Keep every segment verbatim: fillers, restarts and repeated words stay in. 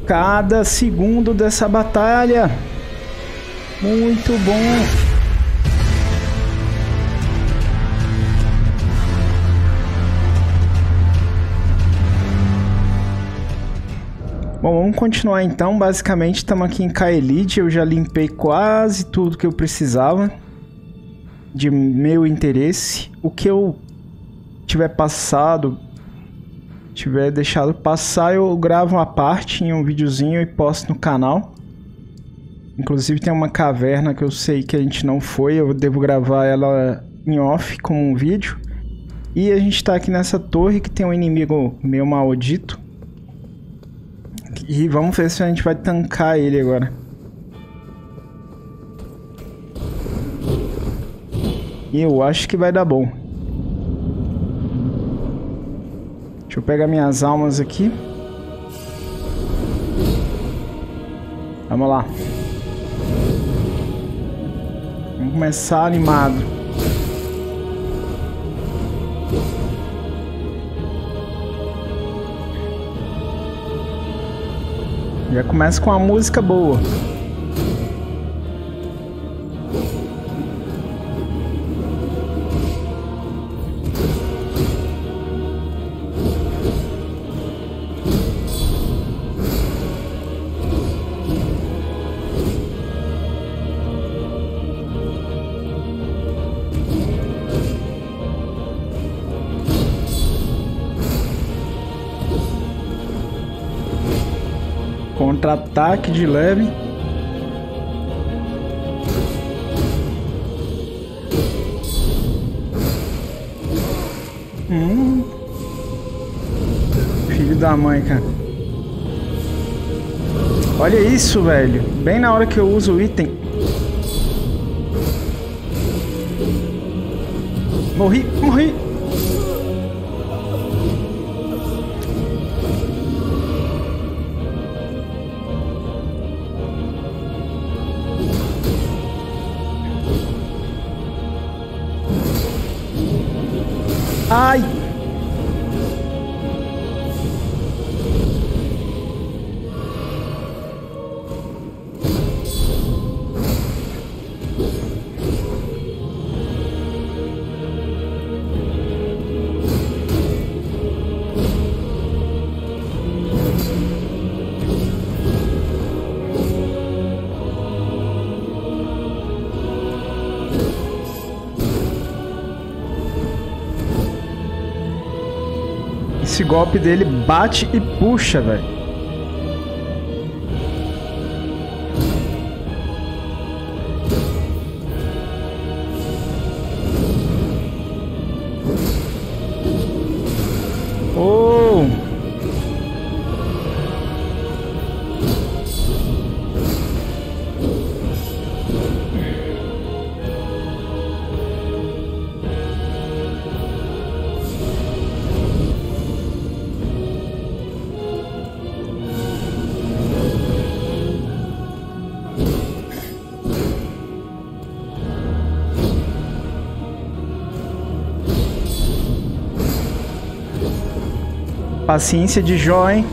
cada segundo dessa batalha. Muito bom. Bom, vamos continuar então. Basicamente, estamos aqui em Caelid. Eu já limpei quase tudo que eu precisava de meu interesse. O que eu tiver passado, tiver deixado passar, eu gravo uma parte em um videozinho e posto no canal. Inclusive tem uma caverna que eu sei que a gente não foi. Eu devo gravar ela em off como um vídeo. E a gente tá aqui nessa torre que tem um inimigo meio maldito. E vamos ver se a gente vai tancar ele agora. E eu acho que vai dar bom. Deixa eu pegar minhas almas aqui. Vamos lá. Vamos começar animado. Já começa com uma música boa. Contra-ataque de leve. Hum. Filho da mãe, cara. Olha isso, velho. Bem na hora que eu uso o item. Morri, morri. Ai! Esse golpe dele bate e puxa, velho. Oh! Paciência de Jó, hein?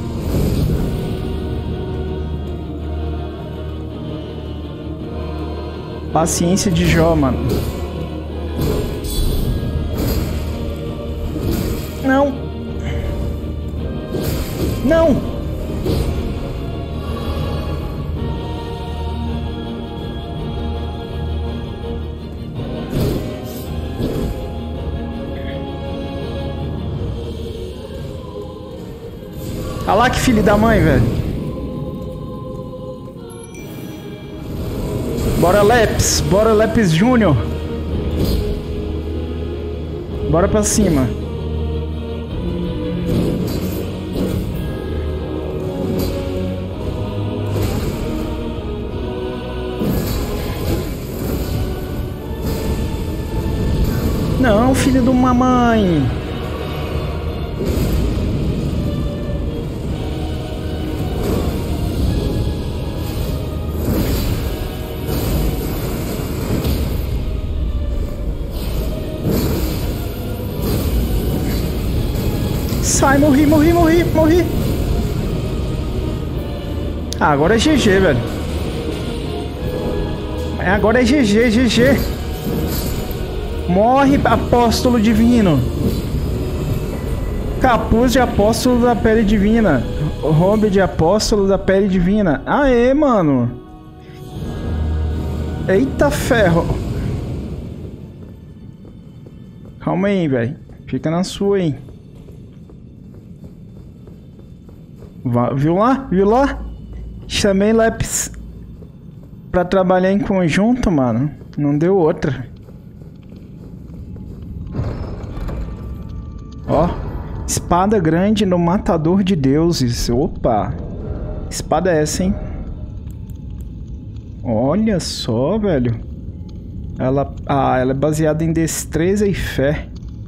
Paciência de Jó, mano. Não. Não. Olha lá que filho da mãe, velho. Bora, Leps. Bora, Leps Júnior. Bora pra cima. Não, filho de uma mãe. Sai, morri, morri, morri, morri. Ah, agora é G G, velho. Agora é G G, G G. Morre, apóstolo divino. Capuz de apóstolo da pele divina. Robe de apóstolo da pele divina. Aê, mano. Eita ferro. Calma aí, velho. Fica na sua aí. Viu lá? Viu lá? Chamei lápis pra trabalhar em conjunto, mano. Não deu outra. Ó. Espada grande no matador de deuses. Opa. Espada é essa, hein? Olha só, velho. Ela, ah, ela é baseada em destreza e fé.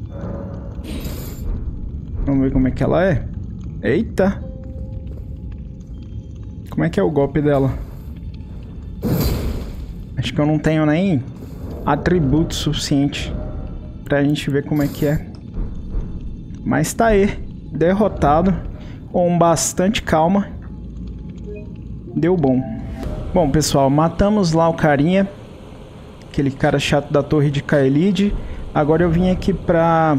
Vamos ver como é que ela é. Eita. Como é que é o golpe dela? Acho que eu não tenho nem atributo suficiente pra gente ver como é que é. Mas tá aí. Derrotado. Com bastante calma. Deu bom. Bom, pessoal, matamos lá o carinha. Aquele cara chato da torre de Caelid. Agora eu vim aqui pra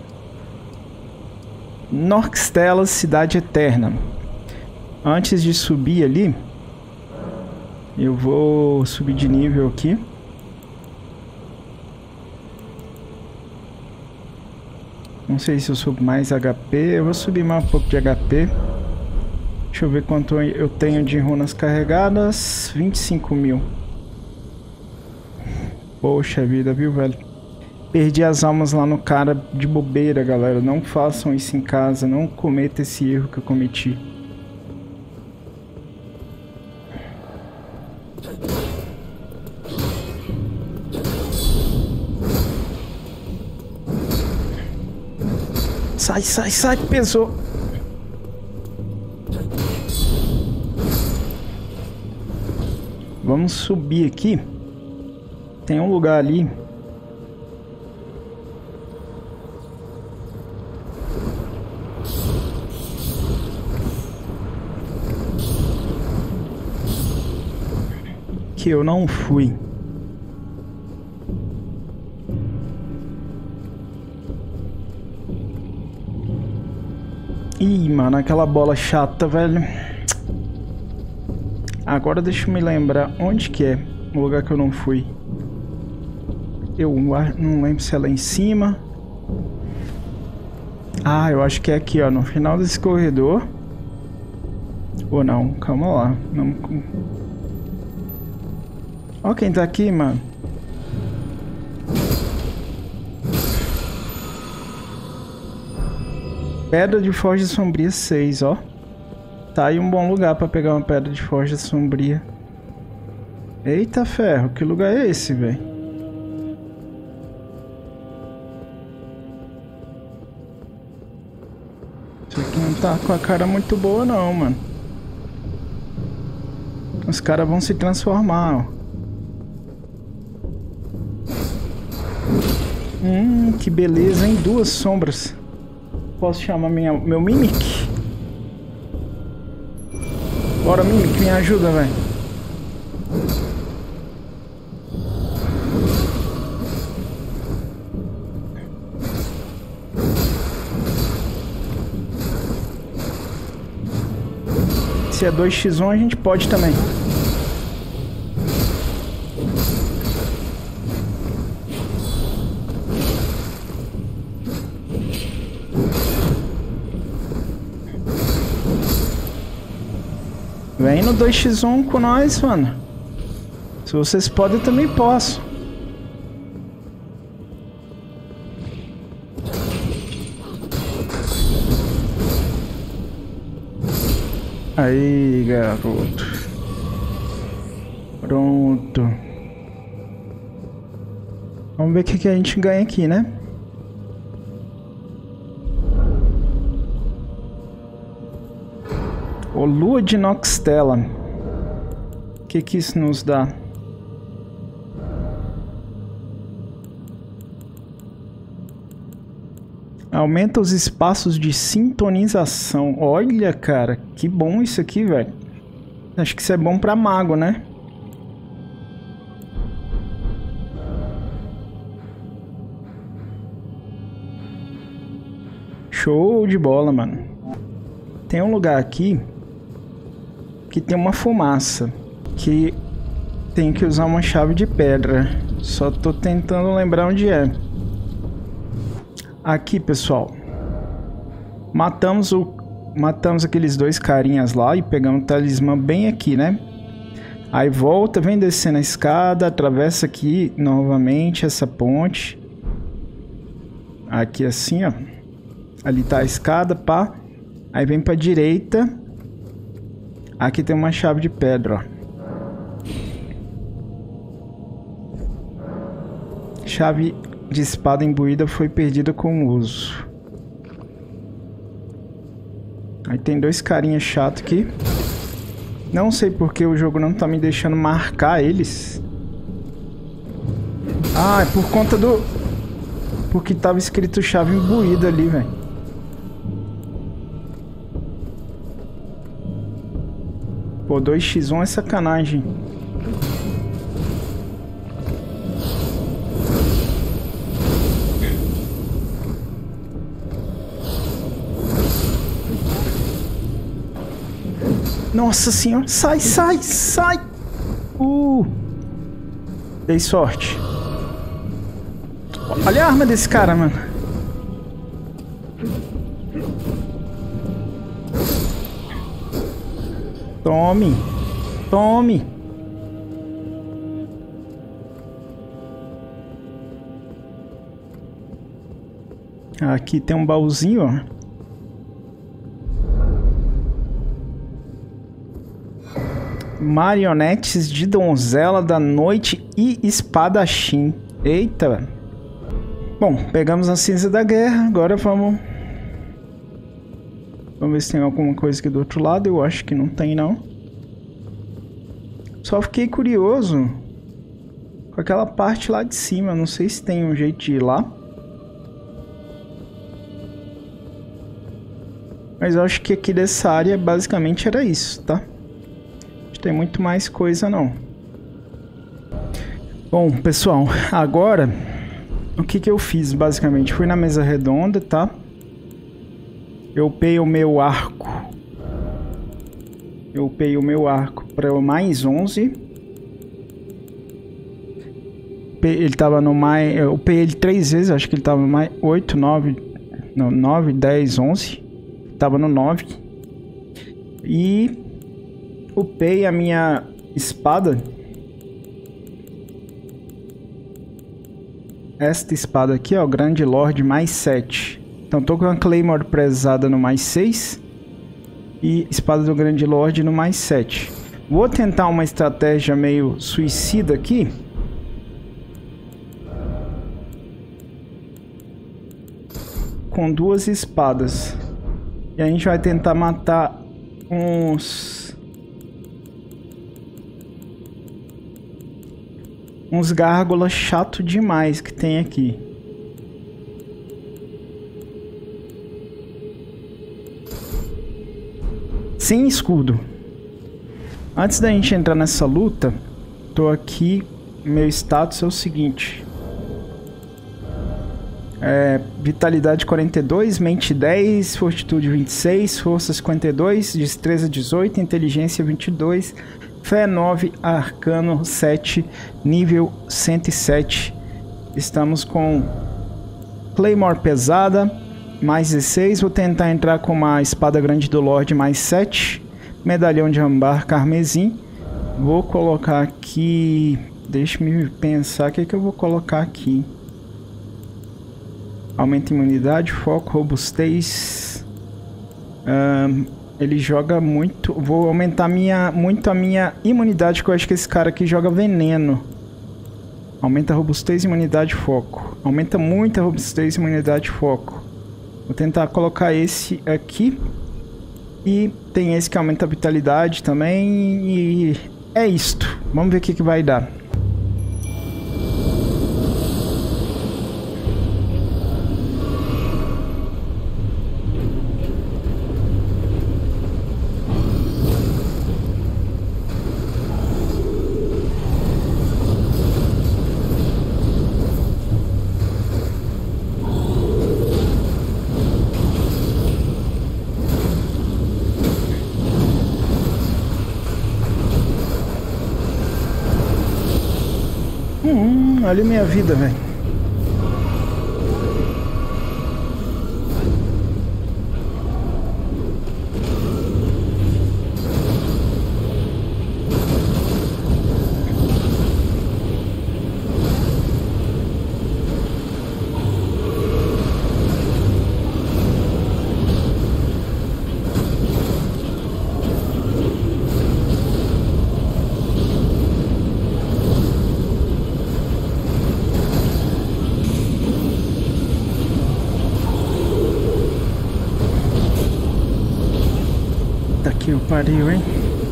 Norkstella, Cidade Eterna. Antes de subir ali, eu vou subir de nível aqui. Não sei se eu subo mais H P. Eu vou subir mais um pouco de H P. Deixa eu ver quanto eu tenho de runas carregadas. vinte e cinco mil. Poxa vida, viu, velho? Perdi as almas lá no cara de bobeira, galera. Não façam isso em casa. Não cometa esse erro que eu cometi. Sai, sai, sai, pesou. Vamos subir aqui. Tem um lugar ali. Que eu não fui. Ih, mano, aquela bola chata, velho. Agora deixa eu me lembrar onde que é o lugar que eu não fui. Eu não lembro se é lá em cima. Ah, eu acho que é aqui, ó, no final desse corredor. Ou não, calma lá. Não... Ó quem tá aqui, mano. Pedra de Forja Sombria seis, ó. Tá aí um bom lugar pra pegar uma Pedra de Forja Sombria. Eita ferro, que lugar é esse, velho? Isso aqui não tá com a cara muito boa não, mano. Os caras vão se transformar, ó. Hum, que beleza, hein? Duas sombras. Posso chamar minha, meu Mimic? Bora, Mimic, me ajuda, velho. Se é dois por um, a gente pode também. Vem no dois por um com nós, mano. Se vocês podem, eu também posso. Aí, garoto. Pronto. Vamos ver o que, que a gente ganha aqui, né? O Lua de Norkstella. O que que isso nos dá? Aumenta os espaços de sintonização. Olha, cara, que bom isso aqui, velho. Acho que isso é bom pra mago, né? Show de bola, mano. Tem um lugar aqui que tem uma fumaça que tem que usar uma chave de pedra. Só tô tentando lembrar onde é. Aqui, pessoal. Matamos o matamos aqueles dois carinhas lá e pegamos o talismã bem aqui, né? Aí volta, vem descendo a escada, atravessa aqui novamente essa ponte. Aqui assim, ó. Ali tá a escada, pá. Aí vem pra direita. Aqui tem uma chave de pedra, ó. Chave de espada imbuída foi perdida com o uso. Aí tem dois carinhas chatos aqui. Não sei porque o jogo não tá me deixando marcar eles. Ah, é por conta do... Porque tava escrito chave imbuída ali, velho. Pô, dois por um é sacanagem. Nossa senhora, sai, sai, sai! Uh! Dei sorte. Olha a arma desse cara, mano. Tome! Tome! Aqui tem um baúzinho, ó. Marionetes de donzela da noite e espadachim. Eita! Bom, pegamos a cinza da guerra. Agora vamos... Vamos ver se tem alguma coisa aqui do outro lado. Eu acho que não tem, não. Só fiquei curioso com aquela parte lá de cima. Não sei se tem um jeito de ir lá. Mas eu acho que aqui dessa área basicamente era isso, tá? Não tem muito mais coisa, não. Bom, pessoal, agora... O que que eu fiz, basicamente? Fui na mesa redonda, tá? Eu upei o meu arco. Eu upei o meu arco para mais onze. Ele tava no mais... Eu upei ele três vezes, acho que ele tava no mais oito, nove... Não, nove, dez, onze. Tava no nove. E... upei a minha espada. Esta espada aqui, ó, Grande Lorde mais sete. Então tô com a Claymore prezada no mais seis. E espada do Grande Lorde no mais sete. Vou tentar uma estratégia meio suicida aqui. Com duas espadas. E a gente vai tentar matar uns... Uns gárgulas chato demais que tem aqui. Sem escudo. Antes da gente entrar nessa luta, tô aqui, meu status é o seguinte. É, vitalidade quarenta e dois, mente dez, fortitude vinte e seis, força cinquenta e dois, destreza dezoito, inteligência vinte e dois, fé nove, arcano sete, nível cento e sete. Estamos com Claymore pesada, mais dezesseis. Vou tentar entrar com uma espada grande do Lorde, mais sete. Medalhão de âmbar carmesim. Vou colocar aqui... Deixa-me pensar o que, é que eu vou colocar aqui. Aumenta a imunidade, foco, robustez. Um, ele joga muito... Vou aumentar minha, muito a minha imunidade, que eu acho que esse cara aqui joga veneno. Aumenta a robustez, imunidade, foco. Aumenta muito a robustez, imunidade, foco. Vou tentar colocar esse aqui. E tem esse que aumenta a vitalidade também. E é isto. Vamos ver o que, que vai dar. Hum, olha minha vida, velho. Que o pariu, hein?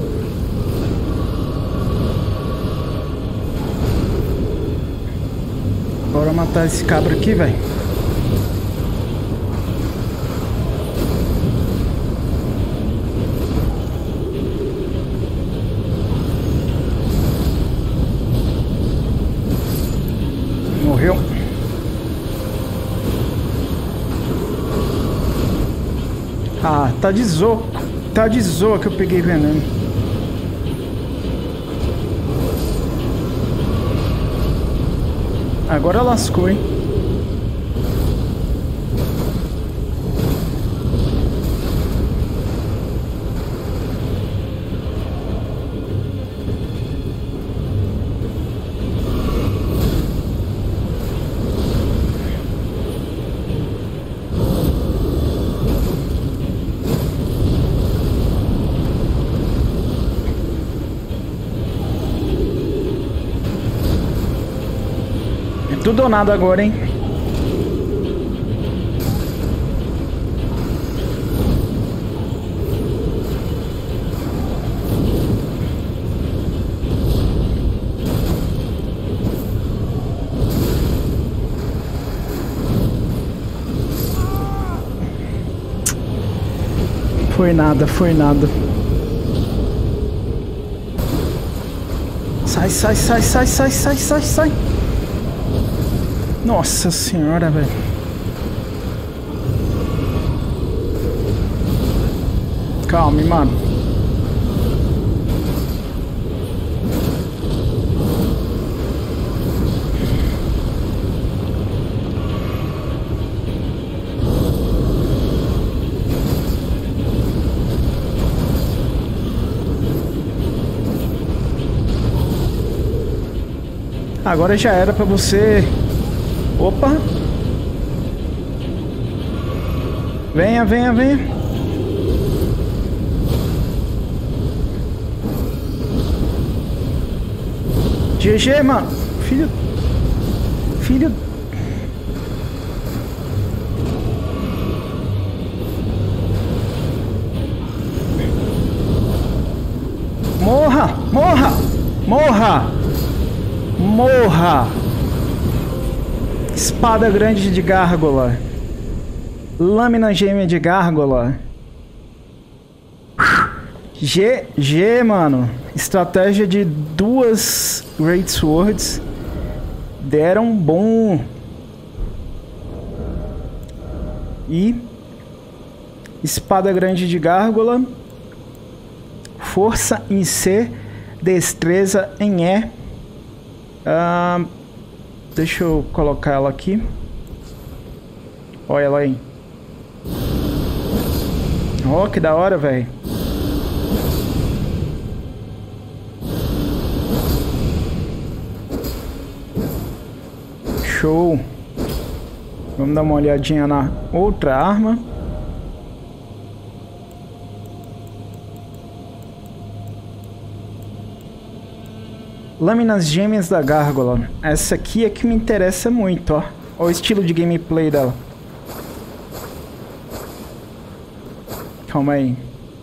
Bora matar esse cabra aqui, velho. Morreu. Ah, tá de zoa. Tá de zoa que eu peguei veneno. Agora lascou, hein? Tudo ou nada agora, hein? Foi nada, foi nada. Sai, sai, sai, sai, sai, sai, sai, sai. Nossa senhora, velho. Calma, mano. Agora já era pra você... Opa! Venha, venha, venha! G G, mano! Filho... Filho... Morra! Morra! Morra! Morra! Espada grande de gárgula. Lâmina gêmea de gárgula. G G, mano. Estratégia de duas Great Swords. Deram bom. E... Espada grande de gárgula. Força em C. Destreza em E. Uh, deixa eu colocar ela aqui. Olha ela aí. Ó, oh, que da hora, velho. Show. Vamos dar uma olhadinha na outra arma. Lâminas gêmeas da gárgula. Essa aqui é que me interessa muito, ó. Olha o estilo de gameplay dela. Calma aí.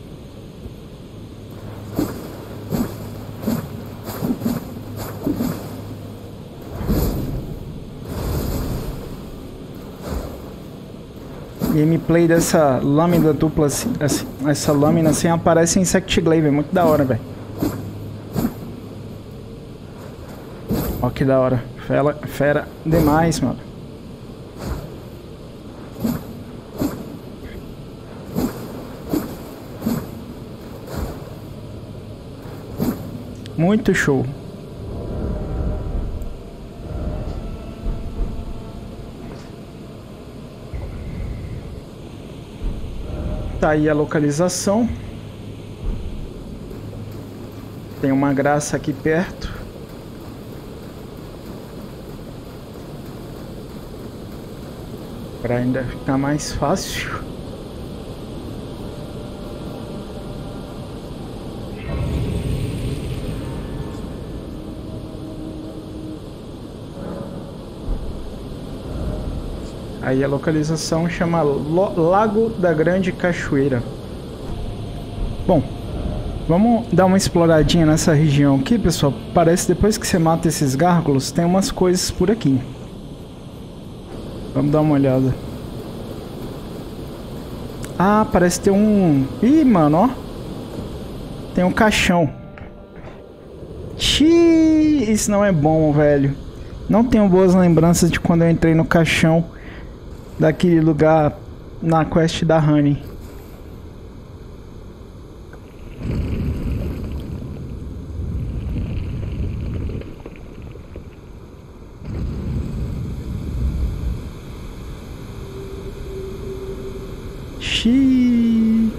Gameplay dessa lâmina dupla, assim, essa, essa lâmina assim aparece em Sect Glaive, é muito da hora, velho. Ó que da hora. Fera, fera demais, mano. Muito show. Tá aí a localização. Tem uma graça aqui perto. Para ainda ficar mais fácil. Aí a localização chama Lago da Grande Cachoeira. Bom, vamos dar uma exploradinha nessa região aqui, pessoal. Parece que depois que você mata esses gárgulos, tem umas coisas por aqui. Vamos dar uma olhada. Ah, parece ter um... Ih, mano, ó. Tem um caixão. Xiii, isso não é bom, velho. Não tenho boas lembranças de quando eu entrei no caixão daquele lugar na quest da Honey. Xiii.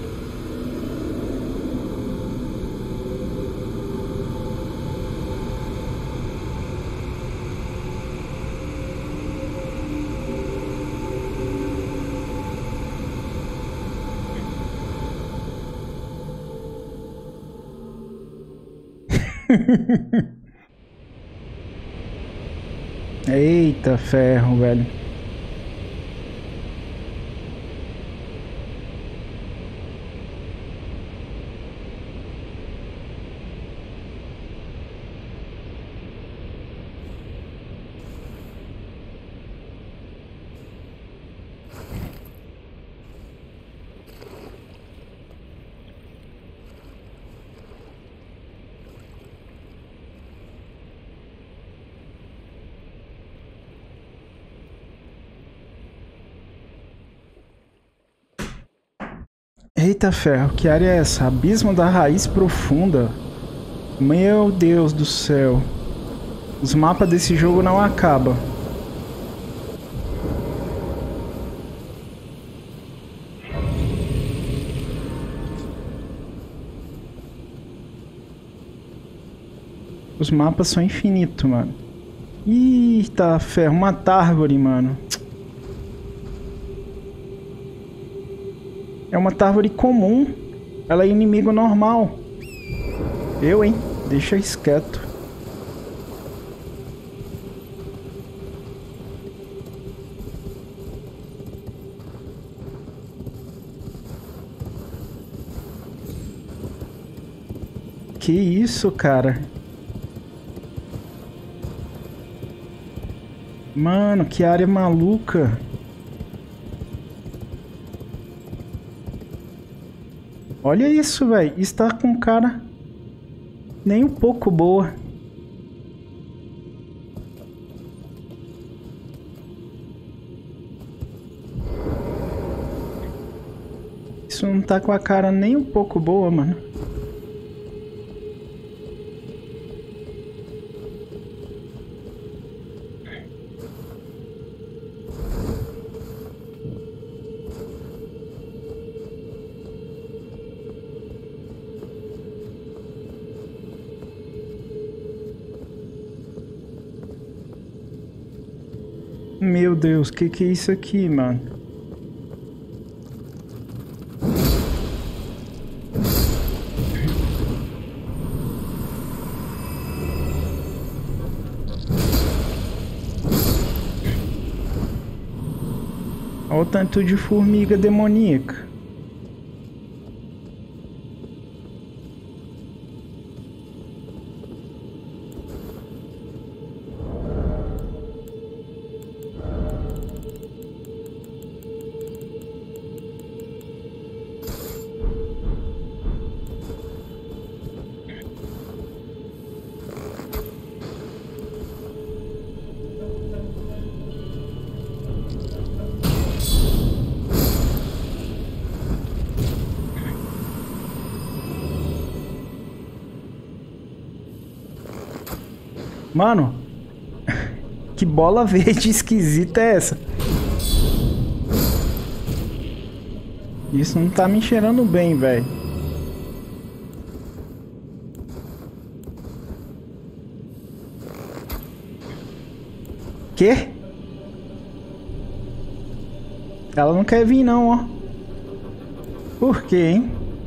Eita ferro, velho. Eita ferro, que área é essa? Abismo da Raiz Profunda. Meu Deus do céu. Os mapas desse jogo não acabam. Os mapas são infinitos, mano. Eita ferro, uma árvore, mano. É uma árvore comum. Ela é inimigo normal. Eu, hein? Deixa isso quieto. Que isso, cara? Mano, que área maluca. Olha isso, velho. Está com cara nem um pouco boa. Isso não tá com a cara nem um pouco boa, mano. Meu Deus, que que é isso aqui, mano? Olha o tanto de formiga demoníaca. Mano, que bola verde esquisita é essa? Isso não tá me cheirando bem, velho. Quê? Ela não quer vir não, ó. Por quê, hein?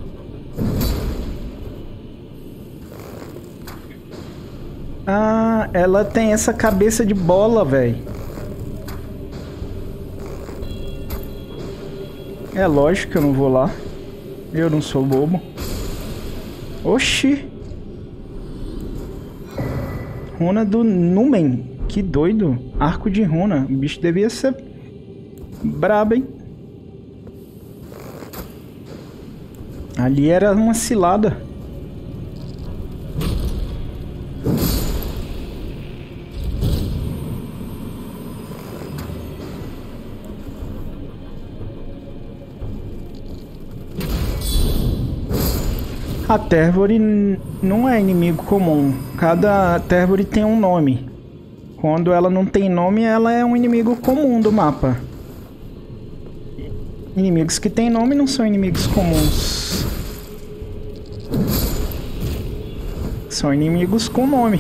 Ah, ela tem essa cabeça de bola, velho. É lógico que eu não vou lá. Eu não sou bobo. Oxi. Runa do Numen. Que doido. Arco de runa. O bicho devia ser brabo, hein? Ali era uma cilada. A Tervore não é inimigo comum. Cada Tervore tem um nome. Quando ela não tem nome, ela é um inimigo comum do mapa. Inimigos que têm nome não são inimigos comuns. São inimigos com nome.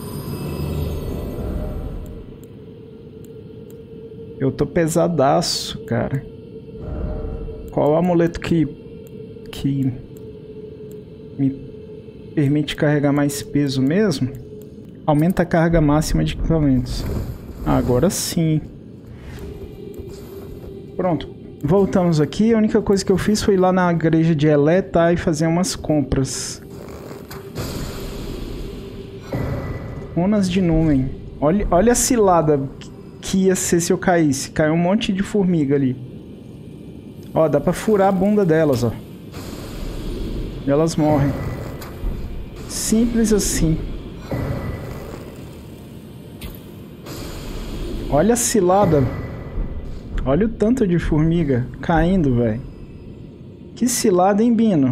Eu tô pesadaço, cara. Qual o amuleto que... que... me permite carregar mais peso mesmo? Aumenta a carga máxima de equipamentos. Agora sim. Pronto. Voltamos aqui. A única coisa que eu fiz foi ir lá na igreja de Elé, tá? E fazer umas compras. Runas de Numen. Olha, olha a cilada que ia ser se eu caísse. Caiu um monte de formiga ali. Ó, dá pra furar a bunda delas, ó. E elas morrem. Simples assim. Olha a cilada. Olha o tanto de formiga caindo, velho. Que cilada, hein, Bino?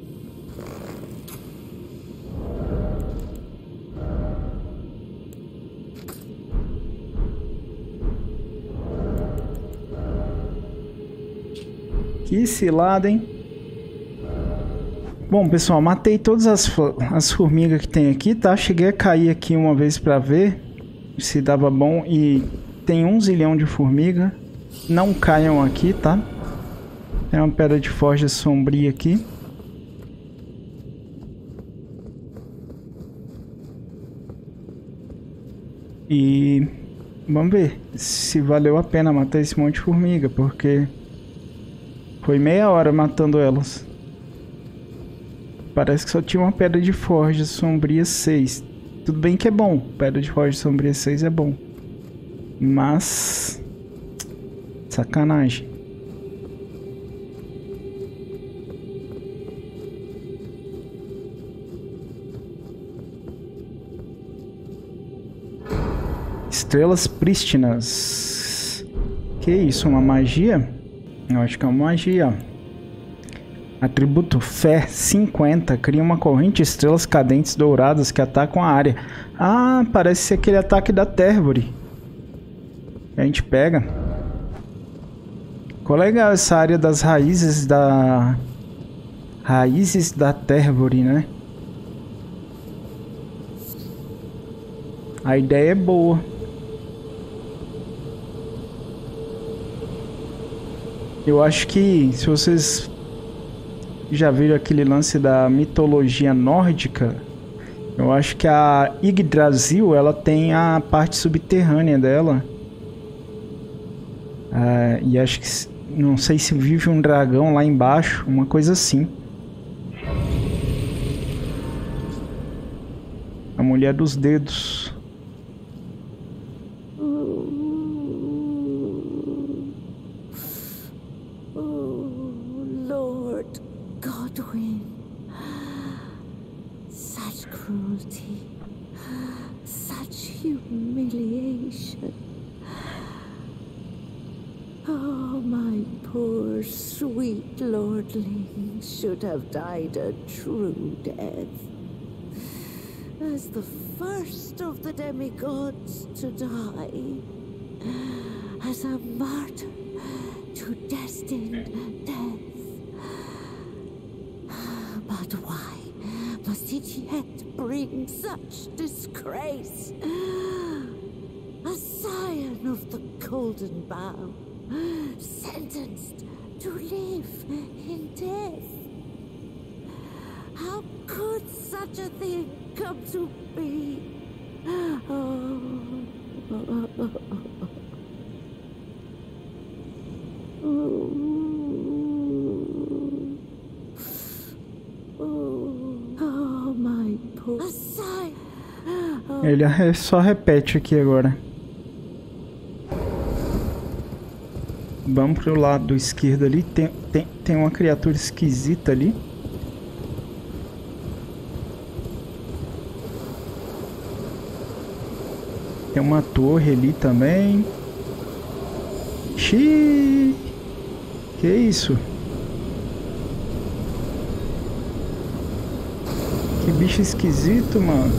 Que cilada, hein? Bom, pessoal, matei todas as, as formigas que tem aqui, tá? Cheguei a cair aqui uma vez pra ver se dava bom e tem um zilhão de formiga. Não caiam aqui, tá? Tem uma pedra de forja sombria aqui. E vamos ver se valeu a pena matar esse monte de formiga, porque foi meia hora matando elas. Parece que só tinha uma pedra de forja sombria seis. Tudo bem que é bom. Pedra de forja sombria seis é bom. Mas... sacanagem. Estrelas prístinas. Que isso? Uma magia? Eu acho que é uma magia. Atributo Fé cinquenta. Cria uma corrente de estrelas cadentes douradas que atacam a área. Ah, parece ser aquele ataque da Tervore. A gente pega. Ficou legal essa área das raízes da... raízes da Tervore, né? A ideia é boa. Eu acho que se vocês já viram aquele lance da mitologia nórdica, eu acho que a Yggdrasil, ela tem a parte subterrânea dela. Ah, e acho que, não sei se vive um dragão lá embaixo, uma coisa assim. A mulher dos dedos. Such cruelty, such humiliation. Oh, my poor sweet lordling should have died a true death. As the first of the demigods to die. As a martyr to destined death. But why must it yet bring such disgrace? A scion of the Golden Bough, sentenced to live in death. How could such a thing come to be? Oh. Oh, my poor sire. Ele só repete aqui agora. Vamos pro lado esquerdo ali. Tem, tem, tem uma criatura esquisita ali. Tem uma torre ali também. Xiii! Que isso? Que bicho esquisito, mano.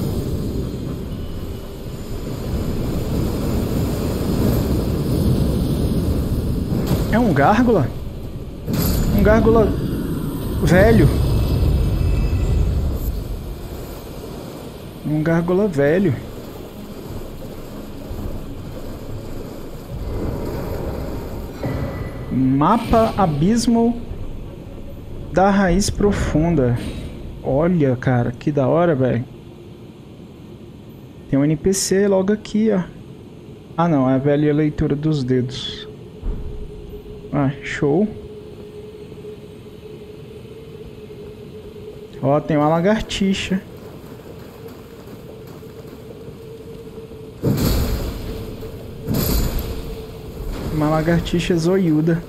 É um gárgula? Um gárgula velho. Um gárgula velho. Mapa Abismo da Raiz Profunda. Olha, cara, que da hora, velho. Tem um N P C logo aqui, ó. Ah, não, é a velha leitura dos dedos. Ah, show. Ó, tem uma lagartixa. Uma lagartixa zoiuda.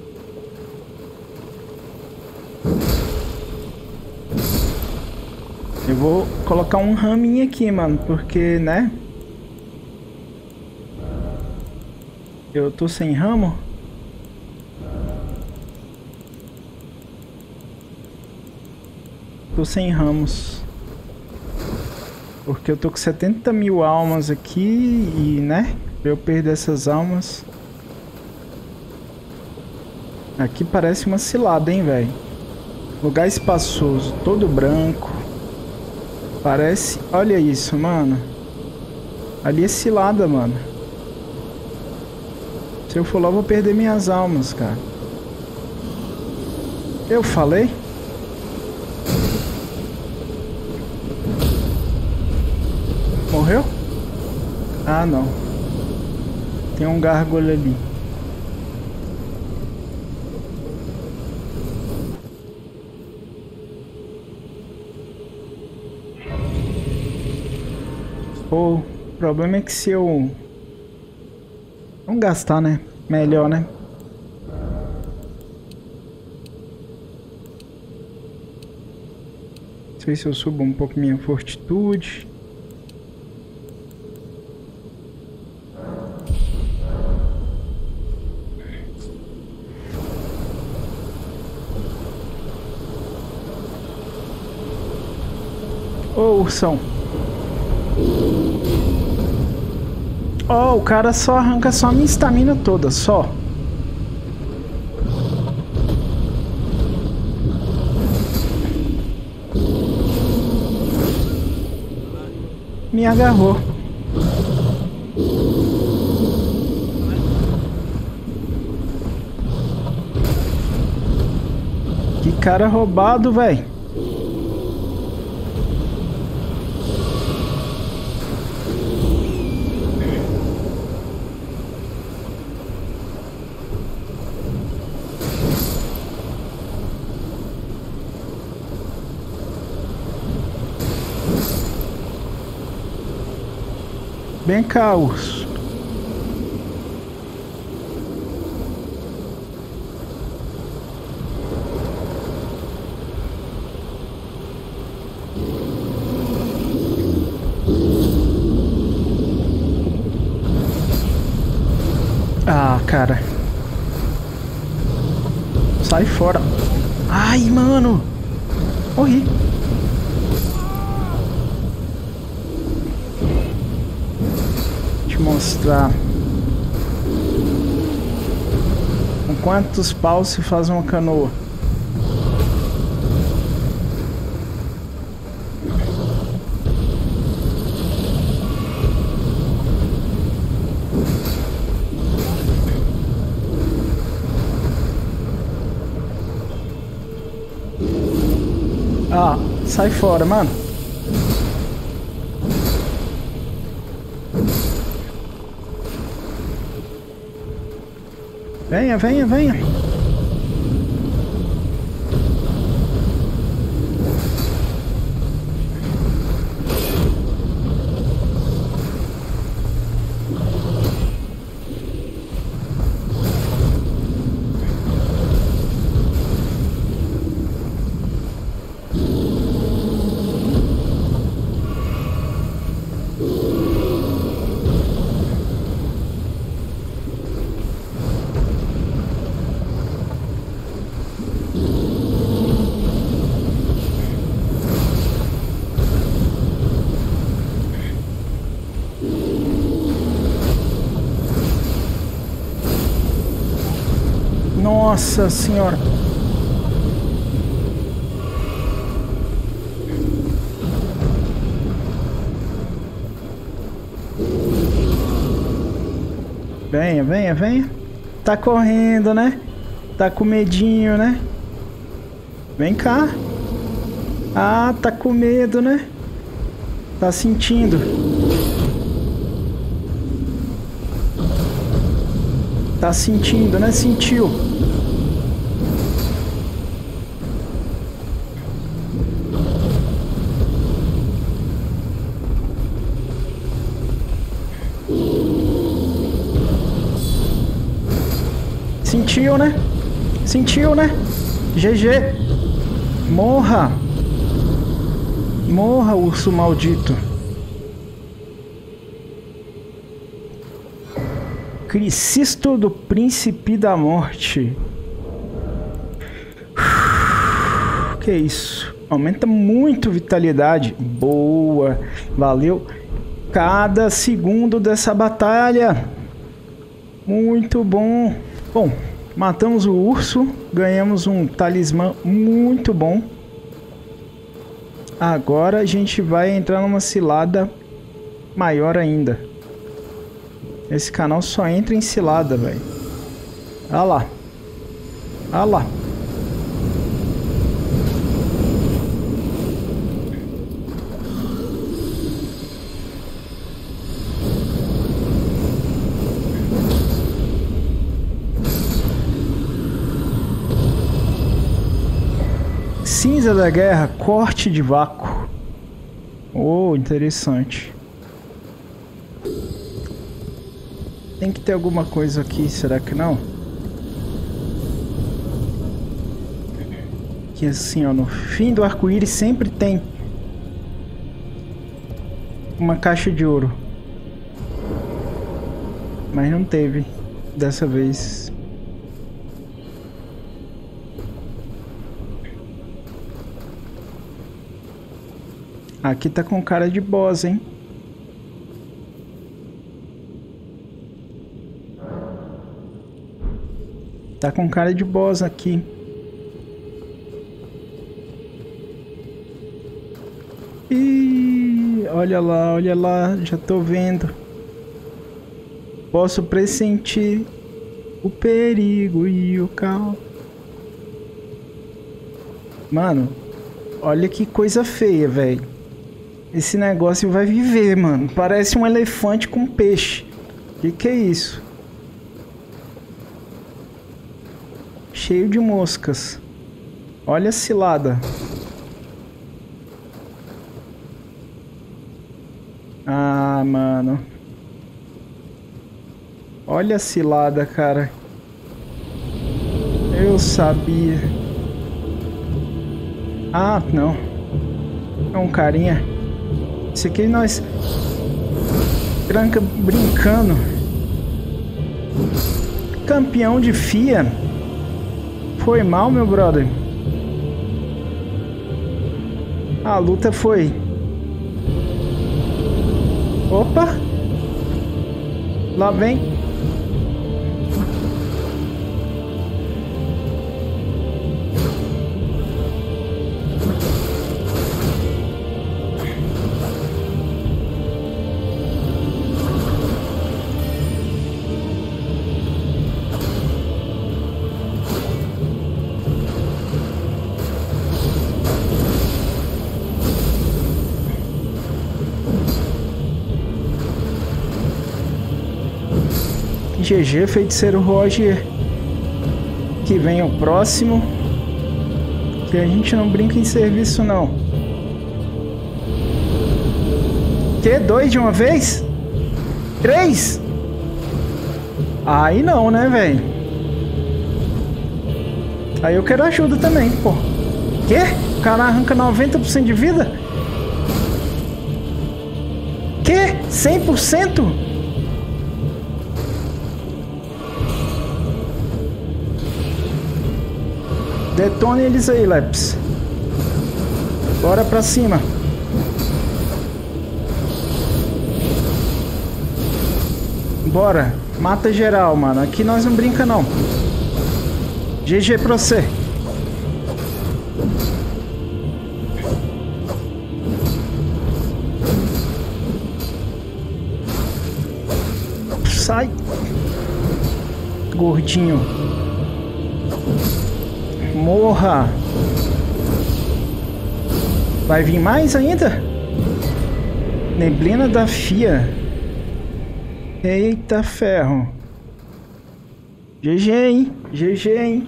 Eu vou colocar um raminho aqui, mano, porque, né? Eu tô sem ramo. Tô sem ramos. Porque eu tô com setenta mil almas aqui e, né? Pra eu perder essas almas. Aqui parece uma cilada, hein, velho? Lugar espaçoso, todo branco. Parece... Olha isso, mano. Ali é cilada, mano. Se eu for lá, eu vou perder minhas almas, cara. Eu falei? Morreu? Ah, não. Tem um gárgula ali. Pô, o problema é que se eu... Vamos gastar, né? Melhor, né? Não sei se eu subo um pouco minha fortitude. Ô, ursão. Ó, oh, o cara só arranca só a minha estamina toda, só. Me agarrou. Que cara roubado, velho. Vem cá, urso. Ah, cara. Sai fora. Ai, mano. Morri. Mostrar com quantos paus se faz uma canoa. Ah, sai fora, mano. Venha, venha, venha. Nossa senhora. Venha, venha, venha. Tá correndo, né? Tá com medinho, né? Vem cá. Ah, tá com medo, né? Tá sentindo. Tá sentindo, né? Sentiu. Sentiu, né? Sentiu, né? G G. Morra. Morra, urso maldito. Cricisto do Príncipe da Morte. Que isso? Aumenta muito vitalidade. Boa. Valeu. Cada segundo dessa batalha. Muito bom. Bom, matamos o urso. Ganhamos um talismã muito bom. Agora a gente vai entrar numa cilada maior ainda. Esse canal só entra em cilada, velho. Olha lá. Olha lá. Cinza da guerra, corte de vácuo. Oh, interessante. Tem que ter alguma coisa aqui, será que não? Que assim, ó, no fim do arco-íris sempre tem uma caixa de ouro. Mas não teve dessa vez. Aqui tá com cara de boss, hein? Tá com cara de boss aqui. Ih, olha lá, olha lá, já tô vendo. Posso pressentir o perigo e o caos. Mano, olha que coisa feia, velho. Esse negócio vai viver, mano. Parece um elefante com peixe. Que que é isso? Cheio de moscas. Olha a cilada. Ah, mano. Olha a cilada, cara. Eu sabia. Ah, não. É um carinha. Esse aqui nós... Tranca brincando. Campeão de F I A. Foi mal, meu brother. A luta foi... Opa! Lá vem. G G, feiticeiro Roger. Que vem o próximo. Que a gente não brinca em serviço, não. Que? Dois de uma vez? Três? Aí não, né, velho? Aí eu quero ajuda também, pô. Que? O cara arranca noventa por cento de vida? Que? cem por cento? Detone eles aí, Leps. Bora pra cima. Bora. Mata geral, mano. Aqui nós não brinca, não. G G pra você. Sai. Gordinho. Morra. Vai vir mais ainda? Neblina da Fia. Eita ferro. G G, hein? G G, hein?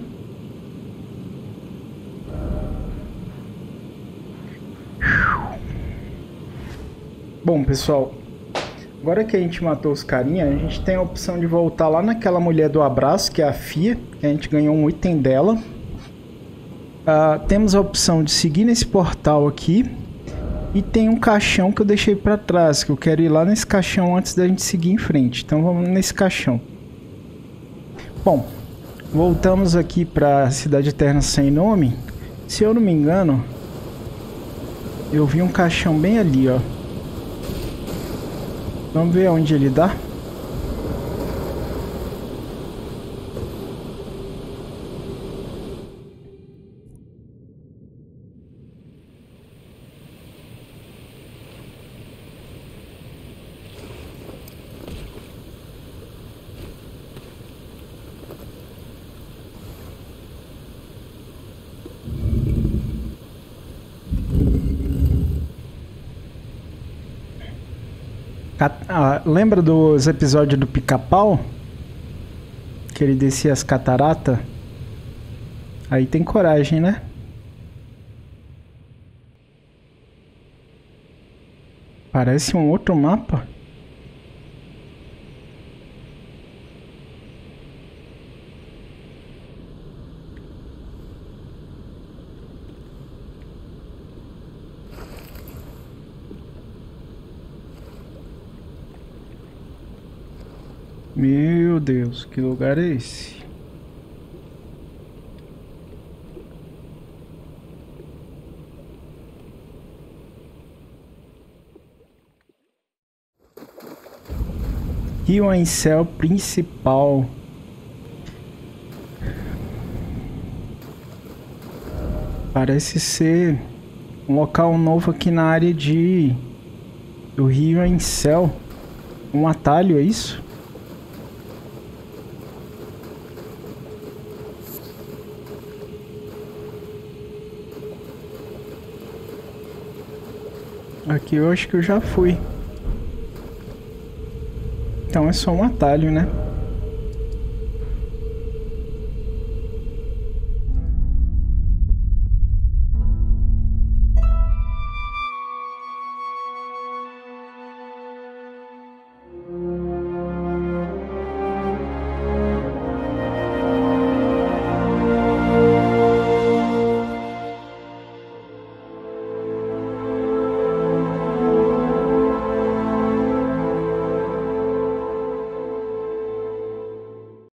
Bom, pessoal. Agora que a gente matou os carinha, a gente tem a opção de voltar lá naquela mulher do abraço, que é a Fia. Que a gente ganhou um item dela. Uh, temos a opção de seguir nesse portal aqui. E tem um caixão que eu deixei pra trás, que eu quero ir lá nesse caixão antes da gente seguir em frente. Então vamos nesse caixão. Bom, voltamos aqui pra Cidade Eterna Sem Nome. Se eu não me engano, eu vi um caixão bem ali, ó. Vamos ver onde ele dá. Ah, lembra dos episódios do Pica-Pau? Que ele descia as cataratas? Aí tem coragem, né? Parece um outro mapa. Meu Deus, que lugar é esse? Rio em Céu principal. Parece ser um local novo aqui na área de do Rio em Céu. Um atalho, é isso? Aqui eu acho que eu já fui. Então é só um atalho, né?